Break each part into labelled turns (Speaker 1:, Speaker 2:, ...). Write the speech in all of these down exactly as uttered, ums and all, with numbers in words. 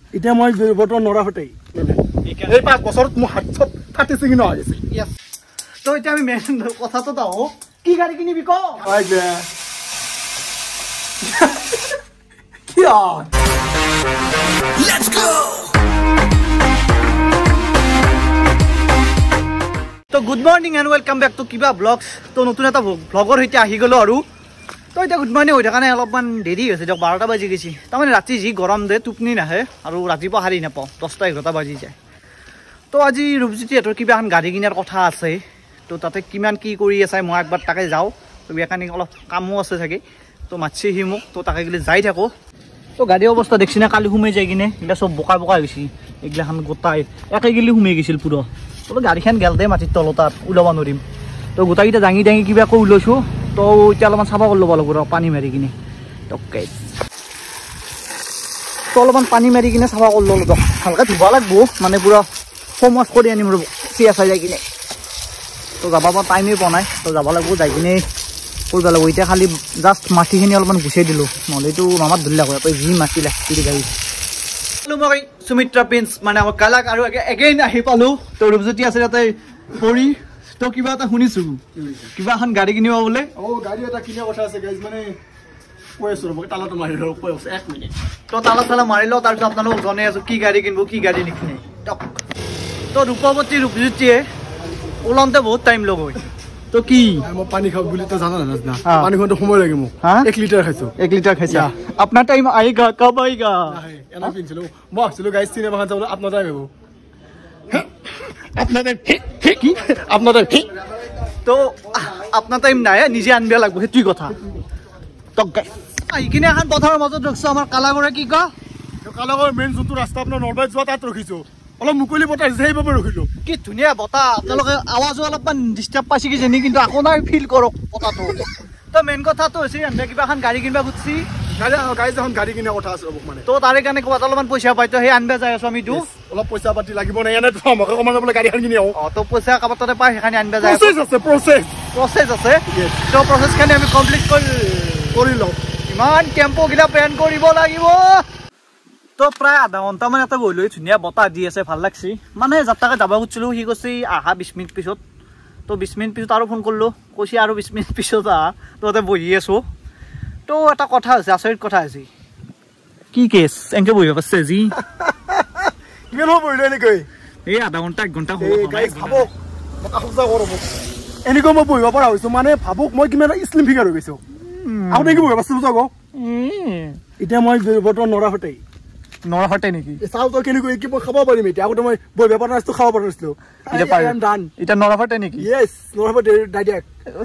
Speaker 1: এতিয়া মই বৰ্তমান নৰা হটেই এই পাঁচ বছৰত মোৰ হাত চব ফাটি চিঙি ন হৈছে
Speaker 2: ইয়েস তো এতিয়া আমি মেন কথাটো তাও কি গাড়ী কিনিবি ক
Speaker 1: হয় বে কিয়া লেটস গো
Speaker 2: তো good morning and welcome back to কিবা ব্লগস তো নতুন এটা ব্লগৰ হৈতে আহি গলো আৰু তো এটা গুড মৰ্নিং হৈ থকা নাই অলপমান দেৰি হৈছে দিয়ক বাৰটা বাজি গৈছে তাৰমানে ৰাতি যি গৰম দে টোপনি নাহে আৰু ৰাতিপুৱা হাৰি নাপাওঁ দহটা এঘাৰটা বাজি যায় তো আজি ৰূপজ্যোতিহঁতৰ কিবা এখন গাড়ী কিনাৰ কথা আছে তো তাতে কিমান কি কৰি আছে মই একবাৰ তাকে যাওঁ তো মেকানিক অলপ কামো আছে চাগে তো মাতছি সি মোক তো তাকে গেলি যাই থাকো তো গাড়ী অৱস্থা দেখছি না কালি সোমাই যায় কিনে এইগিলা চব বোকা বোকা গৈছে এইগিলাখান গোটাই একে গেলি সোমাই গৈছিল পুৰা তো গাড়ীখন গেল দে মাটিৰ তলত তাত ওলাব নোৱাৰিম তো গোটাইকেইটা দাঙি দাঙি কিবা কৈ ওলাইছোঁ তো এতিয়া অলপমান চাফা কৰি ল'ব লাগিব পানী মাৰি কিনে তকে তো অলপমান পানী মাৰি কিনে চাফা কৰি ল'লোঁ দিয়ক ভালকৈ ধুব লাগিব মানে পুৰা ফ'ম ৱাছ কৰি আনিম ৰ'ব চিয়া চাই যাই কিনে তো যাব মই টাইমেই পোৱা নাই তো যাব লাগিব যাই কিনে কৰিব লাগিব এতিয়া খালি জাষ্ট মাটিখিনি অলপমান গুচাই দিলোঁ নহ'লেতো মামাত ধৰি লাগিব তই যি মাটি লাগি গাড়ী মই সুমিত্ৰা প্ৰিন্স মানে আমাৰ কালাক আৰু এগেইন আহি পালোঁ তো ৰূপজ্যোতি আছে তাতে পৰি তো কিবা এটা শুনিছোঁ কিবা এখন গাড়ী কিনিব বোলে
Speaker 1: অঁ গাড়ী এটা কিনাৰ কথা আছে গাইজ মানে কৈ আছোঁ ৰ'ব তালাটো মাৰি লওঁ কৈ আছোঁ এক মিনিট
Speaker 2: তো তালা চালা মাৰি লওঁ তাৰপিছত আপোনালোকক জনাই আছোঁ কি গাড়ী কিনিব কি গাড়ী নিকিনে তো ৰূপৱতী ৰূপজ্যোতিয়ে ওলাওঁতে বহুত টাইম লগ হয় তো কি
Speaker 1: মই পানী খাওঁ বুলি তই জানা নাজানা পানী খোৱাটো সময় লাগে মোক এক লিটাৰ খাইছোঁ
Speaker 2: এক লিটাৰ খাইছা আপোনাৰ টাইম আয়েগা কব আয়েগা
Speaker 1: এনে পিন্ধিছিলোঁ মই ভাবিছিলোঁ গাইজ চিনেমাখন চাবলৈ আপোনাৰ টাইম হ'ব আপোনাৰ টাইম কি আপোনাৰ টাইম
Speaker 2: তো আপোনাৰ টাইম নাই নিজে আনিব লাগিব সেইটোৱেই কথা এইখিনি এখন পথাৰৰ মাজত ৰখিছোঁ আমাৰ কালাগৰে কি কা
Speaker 1: কালাগৰ মেইন যোনটো ৰাস্তা আপোনাৰ নলবাৰীত যোৱা তাত ৰখিছোঁ অলপ মুকলি বতাহ আহিছে সেইবাবে ৰখিলোঁ
Speaker 2: কি ধুনীয়া বতাহ আপোনালোকে আৱাজো অলপমান ডিষ্টাৰ্ব পাইছে কিজানি কিন্তু আকৌ নাই ফিল কৰক বতাহটো তো মেইন কথাটো হৈছে এনে কিবা এখন গাড়ী কিনিব খুজিছি
Speaker 1: গাড়ী গাড়ী এখন গাড়ী কিনাৰ কথা আছে ৰ'ব মানে
Speaker 2: তো তাৰে কাৰণে ক'ৰবাত অলপমান পইচা পাই তো সেই আনিব যাই আছোঁ আমিতো
Speaker 1: অলপ পইচা পাতি লাগিব নাই এনে আমাকে কমাই বোলে গাড়ী এখন কিনি আহোঁ
Speaker 2: অঁ তো পইচা কাৰোবাৰ তাতে পাই সেইখিনি আনিব যায়
Speaker 1: প্ৰচেছ আছে প্ৰচেছ
Speaker 2: প্ৰচেছ আছে তো প্ৰচেছখিনি আমি কমপ্লিট কৰি
Speaker 1: কৰি লওঁ
Speaker 2: ইমান টেম্পোগিলা প্লেন কৰিব লাগিব তো প্ৰায় আধা ঘণ্টামান এটা গ'লো ধুনীয়া বতাহ দি আছে ভাল লাগছি মানে যাত্ৰাকে যাব খুজিছিলোঁ সি কৈছে আহা বিছ মিনিট পিছত তো বিছ মিনিট পিছত আৰু ফোন কৰিলোঁ কৈছে আৰু বিছ মিনিট পিছত আহা তো তাতে বহি আছোঁ তো এটা কথা হৈছে আচৰিত কথা হৈছে কি কেছ এনেকৈ বহিব পাৰিছে যি
Speaker 1: কিমান বহিলোঁ এনেকৈ
Speaker 2: এই আধা ঘণ্টা এক ঘণ্টা
Speaker 1: ভাবক এনেকৈ মই বহিব পৰা হৈছোঁ মানে ভাবক মই কিমান স্লিম ফিগাৰ হৈ গৈছোঁ আপুনি কি বহিব পাৰিছোঁ আকৌ এতিয়া মই বৰ্তমান নৰা হটেই
Speaker 2: নৰা হটে নেকি
Speaker 1: চাউল তই কেনেকৈ কি মই খাব পাৰিম এতিয়া আগতে মই বহিব পৰা নাছিলোঁ খাব পৰা নাছিলোঁ
Speaker 2: এতিয়া নৰা হটে নেকি
Speaker 1: য়েছ নৰা হটে ডাইৰেক্ট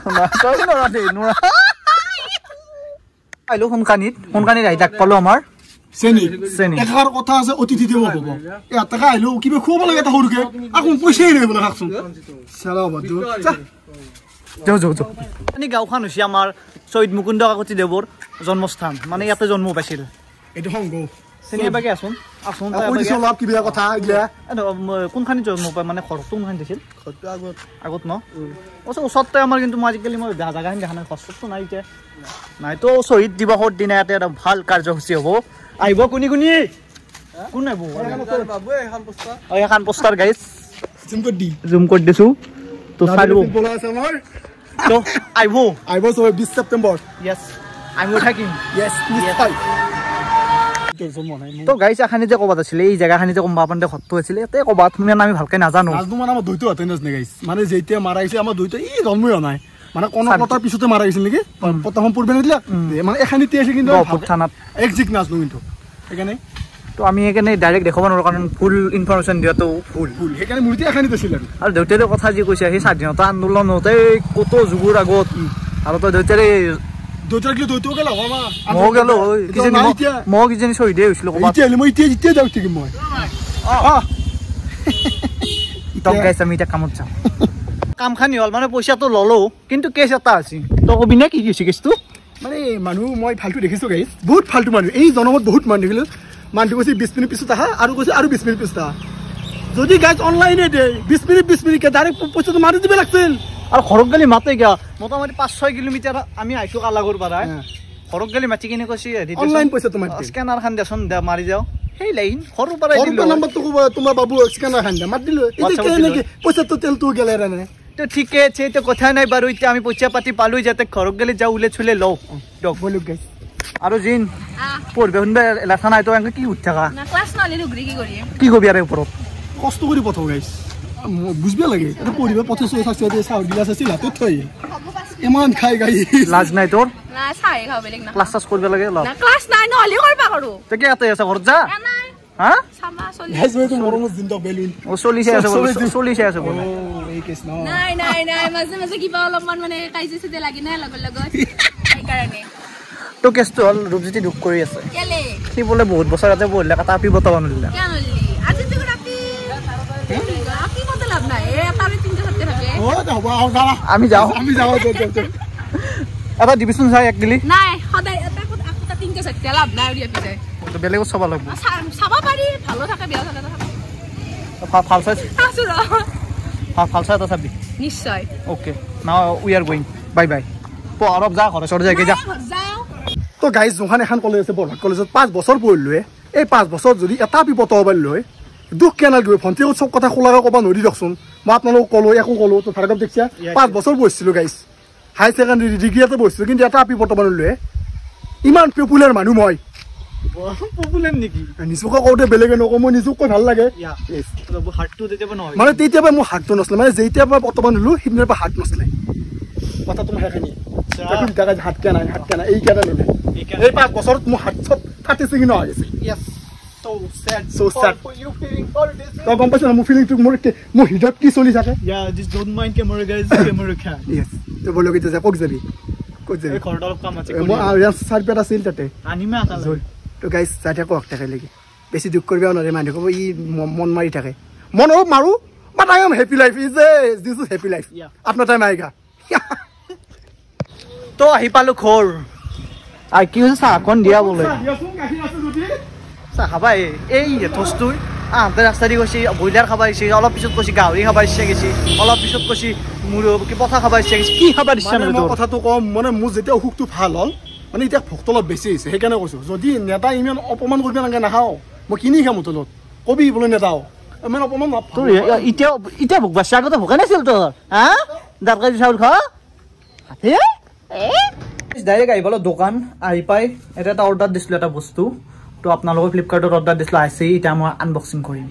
Speaker 2: আহিলোঁ সোণকানীত সোণকানীত আহি তাক পালোঁ আমাৰ
Speaker 1: চেনি চেনি এটাৰ কথা আছে অতিথি দিব হ'ব এটাকে আহিলোঁ কিবা খুৱাব লাগে এটা সৰুকে আকৌ পইচাই নাই বোলে শাকচোন চালা বাদু
Speaker 2: যাওঁ যাওঁ যাওঁ মানে গাঁওখন হৈছে আমাৰ শ্বহীদ মুকুন্দ কাকতি দেৱৰ জন্মস্থান মানে ইয়াতে জন্ম পাইছিল
Speaker 1: এইটো সংগ
Speaker 2: চিনি পাকে আছোন আছোন
Speaker 1: অলপ কিবা কথা
Speaker 2: কোনখানিত জন্ম পায় মানে ঘৰটো কোনখানি দিছিল আগত আগত ন ওচৰতে আমাৰ কিন্তু মই আজিকালি মই জাগাখিনি দেখা নাই কষ্টটো নাই এতিয়া নাই তো শ্বহীদ দিৱসৰ দিনা ইয়াতে এটা ভাল কাৰ্যসূচী হ'ব আহিব কোনি কোনি কোন আহিব এখন পোষ্টাৰ গাইজ জুম কৰি দি জুম কৰি দিছোঁ তো চাই ল'ব তো আহিব
Speaker 1: আহিব বিছ ছেপ্টেম্বৰ
Speaker 2: য়েছ আমিও থাকিম
Speaker 1: য়েছ
Speaker 2: তো গাইছ এখানি যে ক'বাত আছিলে এই জেগাখানি যে কোনোবা পানতে ঘৰটো আছিলে ইয়াতে ক'বাত মানে আমি ভালকৈ নাজানো
Speaker 1: মানে আমাৰ দুইটো হাতে নাজানে গাইছ মানে যেতিয়া মাৰা আহিছে আমাৰ দুইটো এই জন্মই হোৱা নাই মানে কোনো পতাৰ পিছতে মাৰা আহিছিল নেকি পতাখন পূৰ্বে নিদিলে মানে এখানিতে আছে কিন্তু
Speaker 2: থানাত
Speaker 1: একজিক নাজানো কিন্তু সেইকাৰণে
Speaker 2: তো আমি সেইকাৰণে ডাইৰেক্ট দেখাব নোৱাৰোঁ কাৰণ ফুল ইনফৰমেশ্যন দিয়াটো ভুল
Speaker 1: ভুল সেইকাৰণে মূৰ্তি এখানিত আছিল আৰু
Speaker 2: আৰু দেউতাৰে কথা যি কৈছে সেই স্বাধীনতা আন্দোলনতে কত যুগৰ আগত আৰু তো দেউতাৰে
Speaker 1: দুটাৰ কিলো দুটো গেল মামা
Speaker 2: মই গেল কিজনী মই কিজনী শ্বহীদে হৈছিলোঁ ক'ৰবাত
Speaker 1: এতিয়া মই এতিয়া এতিয়া যাওঁ ঠিক মই
Speaker 2: অঁ তক গাইছ আমি এতিয়া কামত যাওঁ কামখানি হ'ল মানে পইচাটো ল'লোঁ কিন্তু কেছ এটা আছে তই কবি নে কি কি হৈছে কেছটো
Speaker 1: মানে মানুহ মই ফাল্টু দেখিছোঁ গাইছ বহুত ফাল্টু মানুহ এই জনমত বহুত মানুহ দেখিলোঁ মানুহটো কৈছে বিছ মিনিট পিছত আহা আৰু কৈছে আৰু বিছ মিনিট পিছত আহা যদি গাইছ অনলাইনে দিয়ে বিছ মিনিট বিছ মিনিটকৈ ডাইৰেক্ট পইচাটো মাৰি দিব লাগিছিল
Speaker 2: আৰু ঘৰত গেলি মাতে গা মোটামুটি পাঁচ ছয় কিলোমিটাৰ আমি আহিছোঁ কালাগৰ পৰা ঘৰত গেলি মাতি কিনে কৈছে
Speaker 1: অনলাইন পইচা তোমাৰ
Speaker 2: স্কেনাৰ খান দেচোন দে মাৰি যাওঁ সেই লাইন সৰু পৰাই
Speaker 1: দিলো সৰু নম্বৰটো ক'ব তোমাৰ বাবু স্ক্যানাৰ খান্দা মাত দিলো এতিয়া কেনেকে পইচাটো তেলটো গেলে নে
Speaker 2: তো ঠিকে আছে তো কথা নাই বাৰু এতিয়া আমি পইচা পাতি পালো যাতে ঘৰত গলে যাও উলে চলে লও ডক বলু গাইস আৰু জিন পঢ়বে শুনবে লেখা নাই তো এঙ্গে কি উঠ থাকা
Speaker 3: না ক্লাস নলি লুগৰি কি কৰি
Speaker 2: কি কবি আরে ওপৰত
Speaker 1: কষ্ট কৰি পঠাও গাইস বুঝবে লাগে এটা পঢ়িবে পঁচিশ সাতশো দিয়ে চাউল গিলাস আছিল হাতত থৈ ইমান খাই গাই
Speaker 2: লাজ নাই তোৰ
Speaker 3: না চাই খাও বেলেগ না
Speaker 2: ক্লাছ চাছ কৰিব লাগে
Speaker 3: না ক্লাছ নাই নলি কৰবা কৰো
Speaker 2: তে কি আতে আছে ঘৰত যা হা
Speaker 3: সামা চলি
Speaker 1: গাইস মই তো মৰম জিন্দা বেলুন
Speaker 2: ও চলিছে আছে চলিছে আছে বলে
Speaker 1: ও এই কেছ না
Speaker 3: নাই নাই নাই মাজে মাজে কিবা অলপমান মানে কাইজে সিতে লাগি নাই লগৰ লগত এই কাৰণে
Speaker 2: তো কেছটো হল ৰূপজ্যোতি দুখ কৰি আছে
Speaker 3: কেলে
Speaker 2: কি বলে বহুত বছৰ আগতে বলে কথা আপি বতাব নলিলা
Speaker 3: কেন নলি আজি তো ৰাতি আপি বতাব লাভ নাই এ তাৰে তিনটা সত্যে থাকে
Speaker 1: ও যাও আও যা
Speaker 2: আমি যাও
Speaker 1: আমি যাও
Speaker 2: এটা ডিভিশন চাই এক দিলি
Speaker 3: নাই সদায় এটা আকটা তিনটা সত্যে লাভ নাই উৰি আপি যায়
Speaker 2: তো বেলেগত চাব লাগব
Speaker 3: চাবা পাৰি ভালো থাকে বেয়া থাকে
Speaker 2: ভাল চাই
Speaker 3: আছো ৰ
Speaker 2: ভাল চাই তো চাবি
Speaker 3: নিশ্চয়
Speaker 2: okay now we are going bye bye প অলপ যা ঘরে চড় যাই যা
Speaker 3: যাও
Speaker 1: তো গাইস যখন এখন কলেজ আছে বৰভাগ কলেজত পাঁচ বছৰ পঢ়িলোৱে এই পাঁচ বছৰ যদি এটা বিপদ হ'ব লৈ দুখ কেনাল গৈ ভণ্টিও চব কথা খোলাকে ক'ব নোৱাৰি দিয়কচোন মই আপোনালোকক ক'লো একো ক'লো তো ভাৰ্গৱ দেখিছা পাঁচ বছৰ পঢ়িছিলো গাইস হাই ছেকেণ্ডাৰী ডিগ্ৰীতে পঢ়িছিলো কিন্তু এটা বিপদ হ'ব লৈ ইমান পপুলাৰ মানুহ মই
Speaker 2: পপুলাৰ নেকি
Speaker 1: নিজকে কওঁতে বেলেগে নকওঁ মই নিজক কৈ ভাল লাগে
Speaker 2: হাৰ্টটো তেতিয়া নহয়
Speaker 1: মানে তেতিয়াৰ পৰা মোৰ হাৰ্টটো নচলে মানে যেতিয়াৰ পৰা বৰ্তমান হলো সিদিনাৰ পৰা হাৰ্ট নচলে কথাটো মই সেইখিনি হাত কেনা হাত কেনা এই কেনা নলে এই পাঁচ বছৰত মোৰ হাত চব ফাটি চিঙি নহয় গৈছে তই গম পাইছ না মোৰ ফিলিংটো মোৰ মোৰ হৃদয়ত কি চলি থাকে বলগীত যে ক'ত যাবি ক'ত যাবি চাৰি পেট আছিল তাতে তো গাইছ যাই থাকো থাকে লাগি বেছি দুখ কৰিব নোৱাৰে মানুহ ক'ব ই মন মাৰি থাকে মন অলপ মাৰো but I am happy life is a this is happy life আপোনাৰ টাইম আইগা
Speaker 2: তো আহি পালো ঘৰ আই কি হৈছে চাহখন দিয়া বোলে চাহ খাবা এই থস্তু আহতে ৰাস্তা দি গৈছে ব্ৰইলাৰ খাবা ইচ্ছে অলপ পিছত কৈছে গাহৰি খাবা ইচ্ছা গৈছে অলপ পিছত কৈছে মোৰ কি পঠা খাবা ইচ্ছা গৈছে কি খাবা ইচ্ছা নাই তোৰ
Speaker 1: কথাটো কম মানে মোৰ যেতিয়া অসুখটো ভাল হ'ল মানে এতিয়া ভোকটো অলপ বেছি হৈছে সেইকাৰণে কৈছো যদি নেতা ইমান অপমান কৰিব নালাগে নাখাওঁ মই কিনি খাম হোটেলত কবি বোলে নেতাও ইমান অপমান
Speaker 2: তোৰ এতিয়া এতিয়া ভোক বাছি আগতে ভোকা নাছিল তোৰ হা দাৰকাজি চাউল খা ডাইৰেক্ট আহি পালো দোকান আহি পাই এটা এটা অৰ্ডাৰ দিছিলো এটা বস্তু তো আপোনালোকৰ ফ্লিপকাৰ্টত অৰ্ডাৰ দিছিলো আহিছে এতিয়া মই আনবক্সিং কৰিম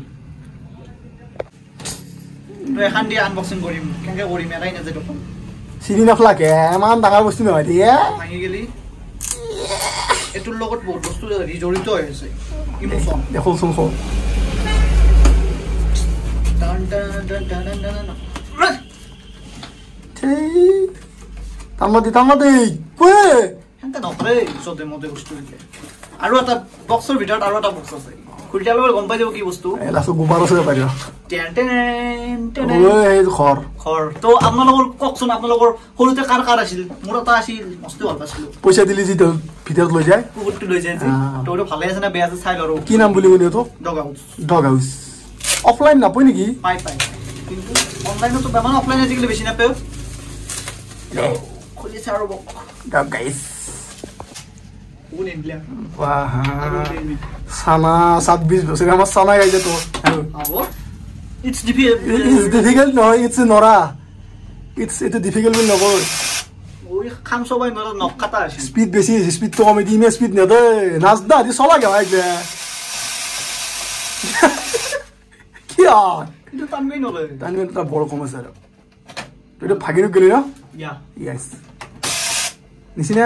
Speaker 2: এখন দিয়ে আনবক্সিং কৰিম কেনেকৈ কৰিম এটাই নাযায় দোকান
Speaker 1: চিনি নাফলাকে ইমান ডাঙৰ বস্তু নহয় দিয়ে
Speaker 2: ভাঙি গেলি এটোৰ লগত বহুত বস্তু জড়িত হৈ আছে ইমোচন
Speaker 1: দেখোচোন খ
Speaker 2: টান টান টান টান টান
Speaker 1: তামদি তামদি কই
Speaker 2: হেনতে নকৰে চতে মতে বস্তু দিলে আৰু এটা বক্সৰ ভিতৰত আৰু এটা বক্স আছে খুলটাৰ লগত গম পাই যাব কি বস্তু
Speaker 1: এলাসো গুবাৰ আছে পাৰিবা
Speaker 2: টেন টেন টেন
Speaker 1: ওই এই খৰ
Speaker 2: খৰ তো আপোনালোকৰ ককচোন আপোনালোকৰ সৰুতে কাৰ কাৰ আছিল মোৰ এটা আছিল মস্ত ভাল পাইছিলো
Speaker 1: পইচা দিলি যি ভিতৰত লৈ যায়
Speaker 2: কুকুৰটো লৈ যায় যে তোৰো ভালে আছে না বেয়া আছে চাই লৰো
Speaker 1: কি নাম বুলি কলি তো
Speaker 2: dog house
Speaker 1: dog house offline নাপাই নেকি
Speaker 2: পাই পাই কিন্তু অনলাইনতো বেমান অফলাইন আজিকালি বেছি নাপায় খুলি চাৰো বক
Speaker 1: ডগ গাইস
Speaker 2: কোন ইন্ডিয়া
Speaker 1: বাহ সানা ছাব্বিশ বছর আমার সানা গাইছে তো
Speaker 2: আও ইটস ডিফিকাল্ট
Speaker 1: ইটস ডিফিকাল্ট নহয় ইটস নৰা ইটস এটা ডিফিকাল্ট বুলি নকয়
Speaker 2: ওই খাম সবাই নৰা নকাটা আছে
Speaker 1: স্পিড বেছি স্পিড তো কমে দিমে স্পিড নদে নাজদা দি চলা গা একবে কি আর
Speaker 2: এটা টানবেই নলে
Speaker 1: টানবে এটা বড় সমস্যা আর এটা ভাগিনো গলি না
Speaker 2: ইয়া
Speaker 1: ইয়েস নিছিনা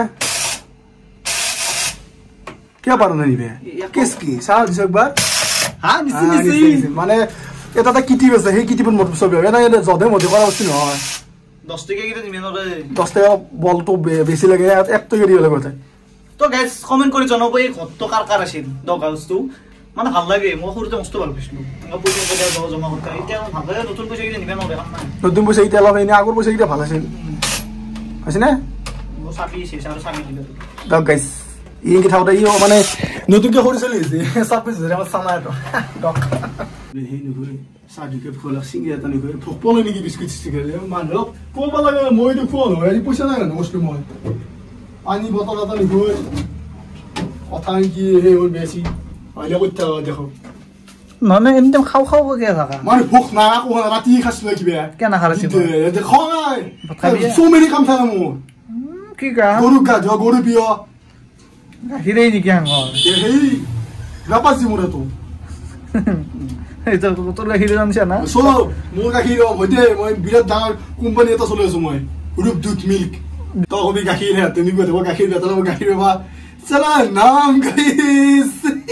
Speaker 1: क्या पारो नहीं बे किसकी साल जग बार
Speaker 2: हां निसी निसी
Speaker 1: माने এটা তা কিটি আছে সেই কিটিপন মত সব এটা এটা জদে মতে করা বস্তু নহয়
Speaker 2: দশ টাকা কিটা দিমেন রে
Speaker 1: দশ টাকা বলটো বেশি লাগে এক টাকা দিব লাগে কথা
Speaker 2: তো গাইস কমেন্ট কৰি জনাব এই কত কার কার আছিল ডগ হাউসটো মানে ভাল লাগে মই সৰুতে মস্ত ভাল পাইছিলো মই পইচা কইয়া জমা করতে এতিয়া ভাল লাগে নতুন পইচা কিটা নিবেন না না
Speaker 1: নতুন পইচা কিটা লগে নি আগৰ পইচা কিটা ভাল আছিল আছে না
Speaker 2: মই সাবি সে সারা সাবি দিলে
Speaker 1: ডগ গাইস ইন কি থাউটা ইও মানে নতুনকে সৰি চলি আছে সব কিছু জৰা সামাটো ডগ হেই নগৰি সাজুকে ফলা সিংগে এটা নগৰি ফপলে নেকি বিস্কুট সিগলে মানলো কোব লাগে মই দি ফোন হয় এই পইচা নাই না বস্তু মই পানী বটল এটা নগৰি কথা কি হে ওর বেশি হয়নে কইতা দেখো
Speaker 2: মানে এমনি খাও খাও কে থাকা
Speaker 1: মানে ভুক না কো রাতি খাসলে কিবা
Speaker 2: কেন খালাছি
Speaker 1: দেখো নাই সো মেনি কাম থাকা মো
Speaker 2: কি কা
Speaker 1: গরু গা জ গরু পিও
Speaker 2: হিরে নি কি আঙ্গ
Speaker 1: এই রাপাসি মোরা তো
Speaker 2: এই তো তোর গাহিরে জানছ না
Speaker 1: সো মোর গাহিরে হইতে মই বিরাট ডাঙৰ কোম্পানী এটা চলে আছো মই রূপ দুধ মিল্ক তো কবি গাহির হে তুমি কই দেব গাহির বেতন গাহির বা চলা নাম গাইস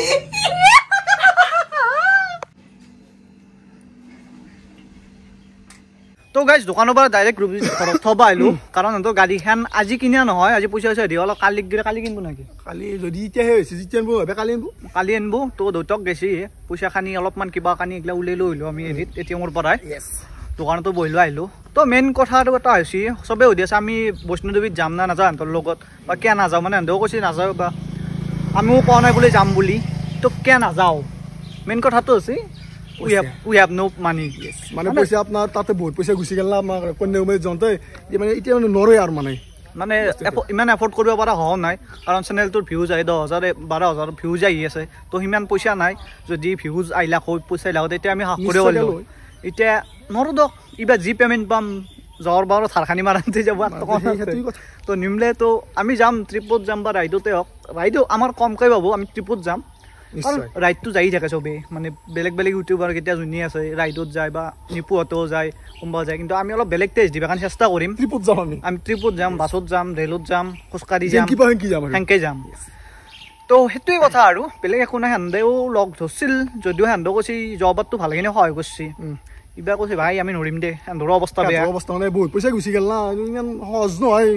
Speaker 2: তো গাইজ দোকানৰ পৰা ডাইৰেক্ট ৰূপী ঘৰত থব আহিলোঁ কাৰণ সিহঁতৰ গাড়ীখন আজি কিনা নহয় আজি পইচা পইচা দিওঁ অলপ কালি গিৰে কালি কিনিব নেকি
Speaker 1: কালি যদি এতিয়াহে হৈছে যেতিয়া আনিব ভাবে কালি আনিব
Speaker 2: কালি আনিব তো দেউতাক গেছি পইচা খানি অলপমান কিবা কানি এইগিলা উলিয়াই লৈ আহিলোঁ আমি হেৰিত এ টি এমৰ পৰাই দোকানতো বহিলোঁ আহিলোঁ তো মেইন কথাটো এটা হৈছে চবেই সুধি আছে আমি বৈষ্ণোদেৱীত যাম না নাযাওঁ সিহঁতৰ লগত বা কিয় নাযাওঁ মানে সিহঁতেও কৈছে নাযাওঁ বা আমিও কোৱা নাই বোলে যাম বুলি তো কিয় নাযাওঁ মেইন কথাটো হৈছে we have we have no money yes
Speaker 1: মানে পয়সা আপনার তাতে বহুত পয়সা গুছি গেল আমার কন্যাকুমারী জনতে মানে এটা মানে নরে আর মানে
Speaker 2: মানে ইমান এফোর্ড কৰিব পৰা হ নাই কাৰণ চেনেলটোৰ ভিউজ আহি দহ হাজাৰ বাৰ হাজাৰ ভিউজ আহি আছে তো সিমান পইচা নাই যদি ভিউজ আহিলা কৈ পইচা লাগো তেতিয়া আমি হাক কৰিব লাগিব এতিয়া নৰো দক ইবা জি পেমেন্ট পাম জ্বৰ বাৰ থাৰখানি মাৰান্তে যাব তো নিমলে তো আমি যাম ট্ৰিপত যাম বা ৰাইডতে হওক ৰাইডো আমাৰ কমকৈ পাব আমি ট্ৰিপত যাম ৰাইডটো যাই থাকে চবেই মানে বেলেগ বেলেগ ইউটিউবাৰ কেতিয়া যোনী আছে ৰাইডত যায় বা নিপুহঁতেও যায় কোনোবা যায় কিন্তু আমি অলপ বেলেগ টেষ্ট দিবৰ কাৰণে চেষ্টা কৰিম
Speaker 1: ট্ৰিপত যাম আমি
Speaker 2: আমি ট্ৰিপত যাম বাছত যাম ৰেলত যাম খোজকাঢ়ি যাম সেনেকৈ যাম তো সেইটোৱে কথা আৰু বেলেগ একো নাই সেহেঁতেও লগ ধৰিছিল যদিও সেহেঁতেও কৈছে জবতটো ভালখিনি সহায় কৰিছে কিবা কৈছে ভাই আমি নৰিম দে সেহেঁতৰো অৱস্থা বেয়া
Speaker 1: অৱস্থা মানে বহুত পইচা গুচি গ'ল না ইমান সহজ নহয়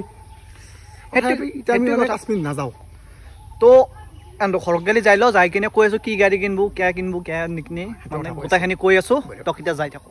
Speaker 1: সেইটো নাযাওঁ
Speaker 2: তো এন্দো ঘৰত গেলি যাই লওঁ যাই কিনে কৈ আছো কি গাড়ী কিনবো কিয় কিনবো কিয় নিকিনে মানে গোটেইখিনি কৈ আছো তক এতিয়া যাই থাকো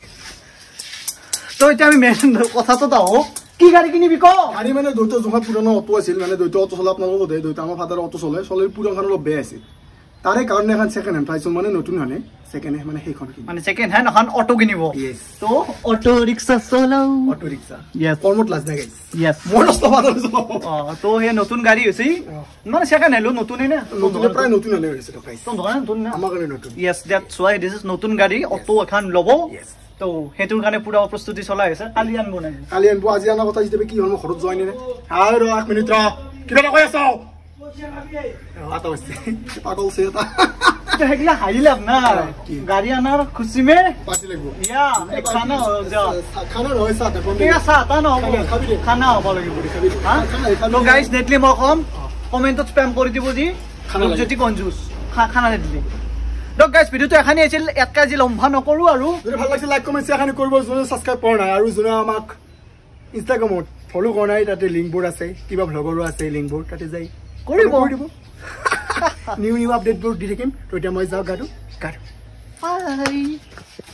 Speaker 2: তো এতিয়া আমি মেইন কথাটো যাওঁ কি গাড়ী কিনিবি ক
Speaker 1: গাড়ী মানে দুইটা জমা পুৰণা অটো আছিল মানে দুইটা অটো চলে আপোনালোকক সোধে দুইটা আমাৰ ফাদাৰ অটো চলে চলে পুৰণখন অলপ বেয়া আছিল তাৰে কাৰণে এখন ছেকেণ্ড হেণ্ড পাইছো মানে নতুন হানে ছেকেণ্ড হেণ্ড মানে সেইখন
Speaker 2: মানে ছেকেণ্ড হেণ্ড এখন অটো কিনিব তো অটো ৰিক্সা চলাও
Speaker 1: অটো ৰিক্সা
Speaker 2: ইয়েস
Speaker 1: কৰ্মত লাজ নাই গাইছ
Speaker 2: ইয়েস
Speaker 1: মই নষ্ট ফাদাৰ
Speaker 2: অ তো হে নতুন গাড়ী হৈছে মানে ছেকেণ্ড হেণ্ড নতুনই না
Speaker 1: নতুন প্ৰায় নতুন হানে হৈছে তো গাইছ
Speaker 2: তো দোকান নতুন না
Speaker 1: আমাৰ কাৰণে নতুন
Speaker 2: yes that's why this is নতুন গাড়ী অটো এখন ল'ব তো হেতুৰ কাৰণে পুৰা প্ৰস্তুতি চলাই আছে কালি আনব নাই
Speaker 1: কালি আনব আজি আনা কথা যেতিয়া কি হ'ল ঘৰত যোৱাই নে আই ৰ এক মিনিট ৰ কিবা কৈ আছ आता बसते पागल से था
Speaker 2: तो हेगला हाई लाभ ना गाड़ी आना खुशी में
Speaker 1: पासी लगो
Speaker 2: या एक खाना हो जा
Speaker 1: खाना रहे साथ है
Speaker 2: क्या साथ है ना खाना हो बोलोगे पूरी हां तो गाइस नेटली म कम कमेंट तो स्पैम कर दिबो जी खाना जति कंजूस खाना नेटली তো গাইস ভিডিওটো এখানে আছিল এক কেজি লম্বা নকৰো আৰু
Speaker 1: যদি ভাল লাগিছে লাইক কমেন্ট শেয়াৰ কৰিব যোনে সাবস্ক্ৰাইব কৰা নাই আৰু যোনে আমাক ইনষ্টাগ্ৰামত ফলো কৰা নাই তাতে লিংকবোৰ আছে কিবা ভ্লগৰো আছে লিংকবোৰ তাতে যাই কৰিব দিব নিউ নিউ আপডেটবোৰ দি থাকিম তো এতিয়া মই যাওঁ গাটো গাটো
Speaker 2: বাই